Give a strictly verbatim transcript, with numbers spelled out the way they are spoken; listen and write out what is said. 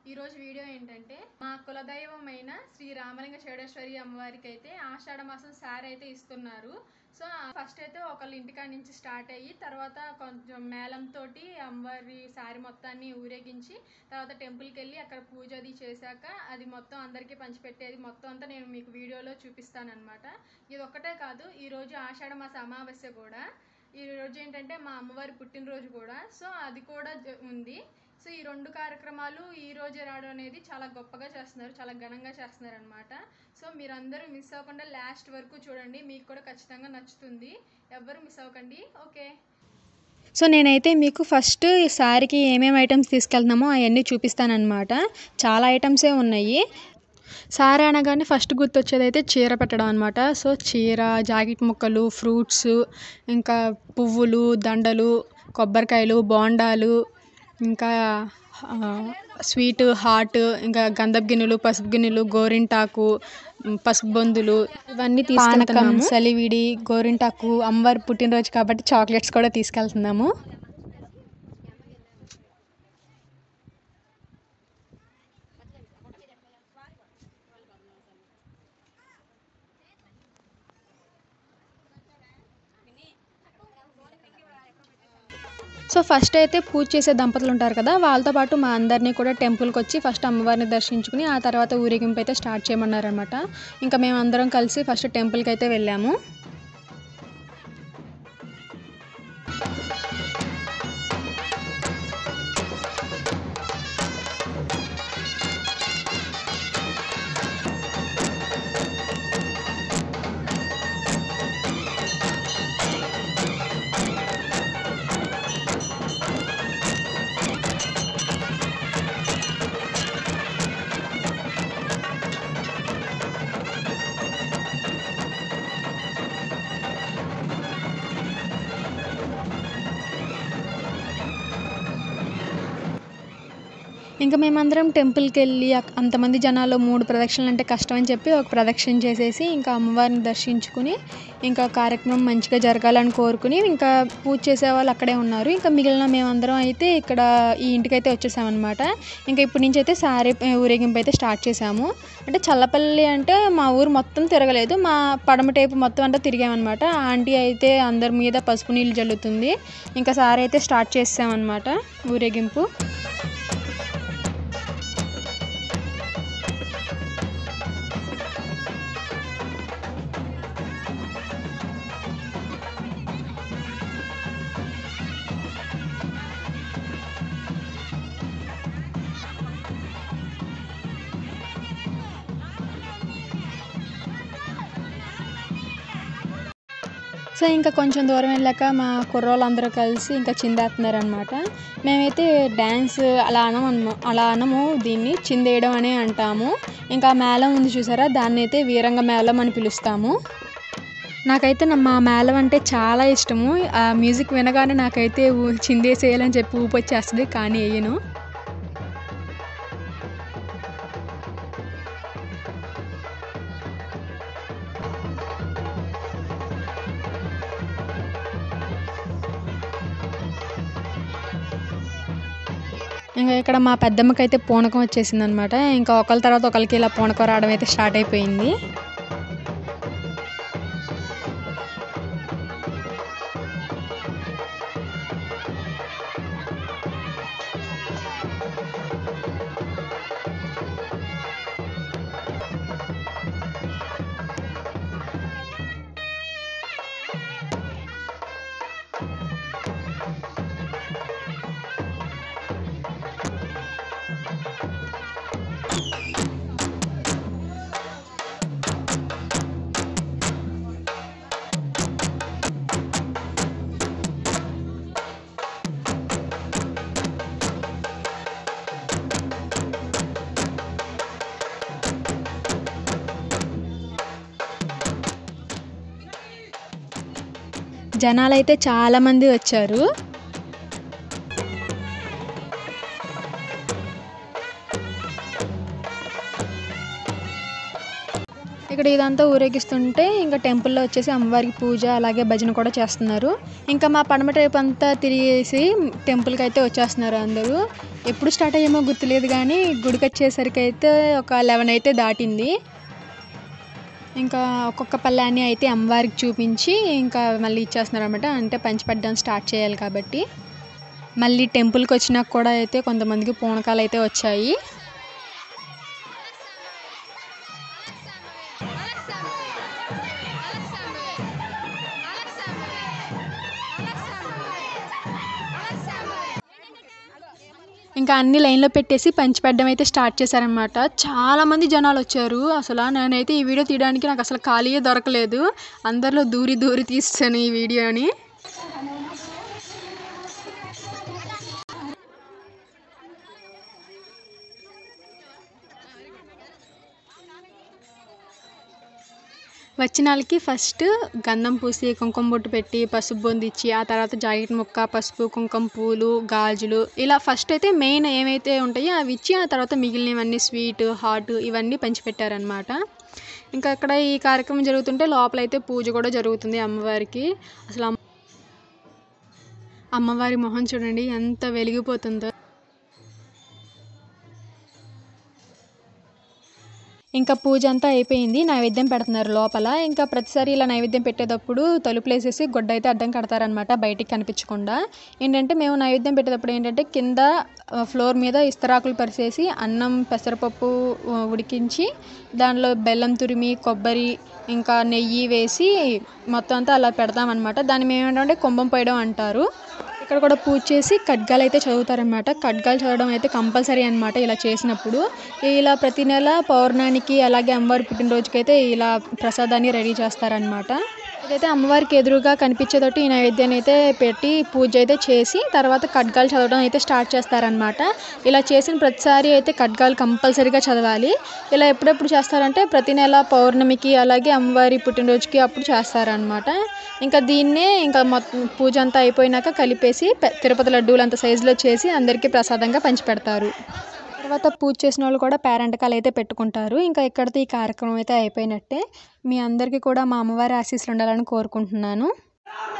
ఈరోజు వీడియో ఏంటంటే మా కులదైవమైన శ్రీ రామలింగ చౌడేశ్వరి అమ్మవారికి అయితే ఆషాఢ మాసం సారీ అయితే ఇస్తున్నారు. సో ఫస్ట్ అయితే ఒకళ్ళ ఇంటికాడ నుంచి స్టార్ట్ అయ్యి తర్వాత కొంచెం మేళంతో అమ్మవారి సారీ మొత్తాన్ని ఊరేగించి తర్వాత టెంపుల్కి వెళ్ళి అక్కడ పూజ అది చేశాక అది మొత్తం అందరికీ పంచిపెట్టేది మొత్తం అంతా నేను మీకు వీడియోలో చూపిస్తాను అనమాట. ఇది ఒక్కటే కాదు, ఈరోజు ఆషాఢ మాస అమావాస్య కూడా, ఈ రోజు ఏంటంటే మా అమ్మవారి పుట్టినరోజు కూడా, సో అది కూడా ఉంది. సో ఈ రెండు కార్యక్రమాలు ఈ రోజే రావడం అనేది చాలా గొప్పగా చేస్తున్నారు, చాలా ఘనంగా చేస్తున్నారు అనమాట. సో మీరందరూ మిస్ అవ్వకుండా లాస్ట్ వరకు చూడండి, మీకు కూడా ఖచ్చితంగా నచ్చుతుంది, ఎవ్వరు మిస్ అవ్వకండి. ఓకే, సో నేనైతే మీకు ఫస్ట్ ఈ శారీకి ఏమేమి ఐటమ్స్ తీసుకెళ్తున్నామో అవన్నీ చూపిస్తానన్నమాట. చాలా ఐటమ్సే ఉన్నాయి. సారీ అనగానే ఫస్ట్ గుర్తొచ్చేది అయితే చీర పెట్టడం అనమాట. సో చీర, జాకెట్ ముక్కలు, ఫ్రూట్స్, ఇంకా పువ్వులు, దండలు, కొబ్బరికాయలు, బోండాలు, ఇంకా స్వీట్, హాట్, ఇంకా గంధపు గిన్నెలు, పసుపు గిన్నెలు, గోరింటాకు, పసుపు బొందులు ఇవన్నీ తీసుకెళ్తున్నాము. సలివిడి, గోరింటాకు, అమ్మవారి పుట్టినరోజు కాబట్టి చాక్లెట్స్ కూడా తీసుకెళ్తున్నాము. సో ఫస్ట్ అయితే పూజ చేసే దంపతులు ఉంటారు కదా, వాళ్ళతో పాటు మా అందరినీ కూడా టెంపుల్కి వచ్చి ఫస్ట్ అమ్మవారిని దర్శించుకుని ఆ తర్వాత ఊరేగింపు అయితే స్టార్ట్ చేయమన్నారనమాట. ఇంకా మేము అందరం కలిసి ఫస్ట్ టెంపుల్కి అయితే వెళ్ళాము. ఇంకా మేమందరం టెంపుల్కి వెళ్ళి అంతమంది జనాల్లో మూడు ప్రదక్షిణలు అంటే కష్టం అని చెప్పి ఒక ప్రదక్షిణ చేసేసి ఇంకా అమ్మవారిని దర్శించుకుని ఇంకా కార్యక్రమం మంచిగా జరగాలని కోరుకుని ఇంకా పూజ చేసే వాళ్ళు అక్కడే ఉన్నారు. ఇంకా మిగిలిన మేమందరం అయితే ఇక్కడ ఈ ఇంటికైతే వచ్చేసామన్నమాట. ఇంకా ఇప్పటి నుంచి అయితే సారీ ఊరేగింపు అయితే స్టార్ట్ చేసాము. అంటే చల్లపల్లి అంటే మా ఊరు మొత్తం తిరగలేదు, మా పడమ టైపు మొత్తం అంతా తిరిగామన్నమాట. ఆంటీ అయితే అందరి మీద పసుపు నీళ్ళు జల్లుతుంది. ఇంకా సారీ అయితే స్టార్ట్ చేసామన్నమాట ఊరేగింపు. సో ఇంకా కొంచెం దూరం వెళ్ళాక మా కుర్రోళ్ళందరూ కలిసి ఇంకా చిందేస్తున్నారనమాట. మేమైతే డ్యాన్స్ అలా అనము అలా అనము దీన్ని చిందేయడం అనే అంటాము. ఇంకా మేళం ఉంది చూసారా, దాన్ని అయితే వీరంగ మేళం అని పిలుస్తాము. నాకైతే మా మేళం అంటే చాలా ఇష్టము. ఆ మ్యూజిక్ వినగానే నాకైతే చిందేసేయాలని చెప్పి ఊపొచ్చేస్తుంది, కానీ వేయను. ఇంకా ఇక్కడ మా పెద్దమ్మకి అయితే పూనకం వచ్చేసింది అనమాట. ఇంకా ఒకళ్ళ తర్వాత ఒకరికి ఇలా పూనకం రావడం అయితే స్టార్ట్ అయిపోయింది. జనాలైతే చాలామంది వచ్చారు. ఇక్కడ ఇదంతా ఊరేగిస్తుంటే ఇంకా టెంపుల్లో వచ్చేసి అమ్మవారికి పూజ అలాగే భజన కూడా చేస్తున్నారు. ఇంకా మా పడమట వైపు అంతా తిరిగేసి టెంపుల్కి అయితే వచ్చేస్తున్నారు అందరూ. ఎప్పుడు స్టార్ట్ అయ్యేమో గుర్తులేదు కానీ గుడికి వచ్చేసరికి అయితే ఒక లెవెన్ అయితే దాటింది. ఇంకా ఒక్కొక్క పళ్ళాన్ని అయితే అమ్మవారికి చూపించి ఇంకా మళ్ళీ ఇచ్చేస్తున్నారు అనమాట. అంటే పంచిపెట్టడం స్టార్ట్ చేయాలి కాబట్టి. మళ్ళీ టెంపుల్కి వచ్చినాక కూడా అయితే కొంతమందికి పూనకాలు అయితే వచ్చాయి. ఇంకా అన్ని లైన్లో పెట్టేసి పంచిపెట్టడం అయితే స్టార్ట్ చేశారనమాట. చాలామంది జనాలు వచ్చారు. అసలు నేనైతే ఈ వీడియో తీయడానికి నాకు అసలు ఖాళీయే దొరకలేదు. అందరిలో దూరి దూరి తీస్తాను ఈ వీడియోని. వచ్చిన వాళ్ళకి ఫస్ట్ గంధం పూసి కుంకుమ బొట్టు పెట్టి పసుపు బొందిచ్చి ఆ తర్వాత జాకెట్ ముక్క పసుపు కుంకుమ పూలు గాజులు ఇలా ఫస్ట్ అయితే మెయిన్ ఏమైతే ఉంటాయో అవి ఇచ్చి ఆ తర్వాత మిగిలినవన్నీ స్వీట్ హాట్ ఇవన్నీ పంచిపెట్టారనమాట. ఇంకా అక్కడ ఈ కార్యక్రమం జరుగుతుంటే లోపలైతే పూజ కూడా జరుగుతుంది అమ్మవారికి. అసలు అమ్మవారి మొహం చూడండి ఎంత వెలిగిపోతుందో. ఇంకా పూజ అంతా అయిపోయింది. నైవేద్యం పెడుతున్నారు లోపల. ఇంకా ప్రతిసారి ఇలా నైవేద్యం పెట్టేటప్పుడు తలుపులు వేసేసి గుడ్డ అయితే అడ్డం కడతారనమాట బయటికి కనిపించకుండా. ఏంటంటే మేము నైవేద్యం పెట్టేటప్పుడు ఏంటంటే కింద ఫ్లోర్ మీద ఇస్తరాకులు పరిచేసి అన్నం పెసరపప్పు ఉడికించి దానిలో బెల్లం తురిమి కొబ్బరి ఇంకా నెయ్యి వేసి మొత్తం అంతా అలా పెడతామన్నమాట. దాన్ని మేము ఏంటంటే కుంభం పోయడం అంటారు. ఇక్కడ కూడా పూజ చేసి ఖడ్గాలు అయితే చదువుతారనమాట. ఖడ్గాలు చదవడం అయితే కంపల్సరీ అనమాట ఇలా చేసినప్పుడు. ఇలా ప్రతి నెల పౌర్ణానికి అలాగే అమ్మవారి పుట్టినరోజుకి అయితే ఇలా ప్రసాదాన్ని రెడీ చేస్తారనమాట. ఇదైతే అమ్మవారికి ఎదురుగా కనిపించేటట్టు ఈ నైవేద్యాన్ని అయితే పెట్టి పూజ అయితే చేసి తర్వాత ఖడ్గాలు చదవడం అయితే స్టార్ట్ చేస్తారనమాట. ఇలా చేసిన ప్రతిసారి అయితే ఖడ్గాలు కంపల్సరీగా చదవాలి. ఇలా ఎప్పుడెప్పుడు చేస్తారంటే ప్రతి నెల పౌర్ణమికి అలాగే అమ్మవారి పుట్టినరోజుకి అప్పుడు చేస్తారనమాట. ఇంకా దీన్నే ఇంకా మొత్తం పూజ అంతా అయిపోయినాక కలిపేసి తిరుపతి లడ్డూలు అంత సైజులో చేసి అందరికీ ప్రసాదంగా పంచిపెడతారు. తర్వాత పూజ చేసిన వాళ్ళు కూడా పేరంటకాలు అయితే పెట్టుకుంటారు. ఇంకా ఇక్కడితో ఈ కార్యక్రమం అయితే అయిపోయినట్టే. మీ అందరికీ కూడా మా అమ్మవారి ఆశీస్సులు ఉండాలని కోరుకుంటున్నాను.